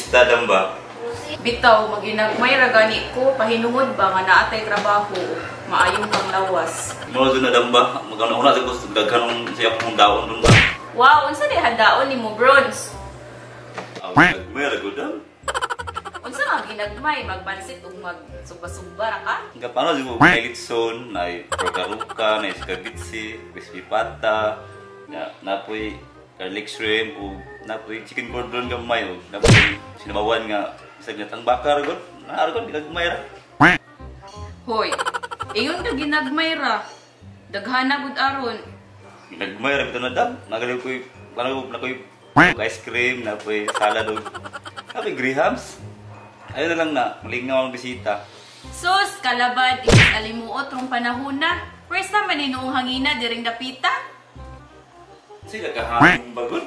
Kumusta damba? Bitaw, maginagmay ra gani ko, pahinungod ba nga naatay trabaho, maayong kang lawas. Mo doon na damba, magana-una sa gusto daghanong siya kung daon doon ba. Wow, unsa di handaon nimo, bronze? Aw, nagmera gud dam. Unsa nga ginagmay, magbansit ug magsugba-sugba ra ka? Nga paano siguro Melitson, na progaruka, na iskagitsi, crispy pata, napoy garlic shrimp, o napoy chicken cordon gamay, o napoy sinabawan nga isag natang bakar gud. Naaro gud ginagmay ra. Hoy, ingon ka ginagmay ra. Daghana gud aron. Ginagmay ra bitaw na dam. Nagali koy paano na koy ice cream, napoy salad og napoy grahams. Ayun na lang na, malingaw ang bisita. Sus, kalabad, inis alimuot rong panahon na. First naman ni noong hangina, diring dapita. Sila kahangin bagod.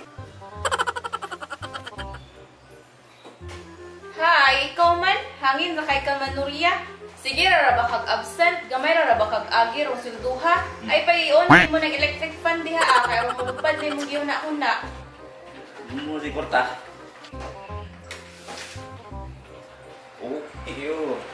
Hi, ikaw man, hangin ra kay ka manurya. Sige ra ba kag absent, gamay ra ba kag agir o silduha. Ay payon mo ng electric fan diha kay aron magpad mo giuna-una. Mo si korta. Oh, iyo.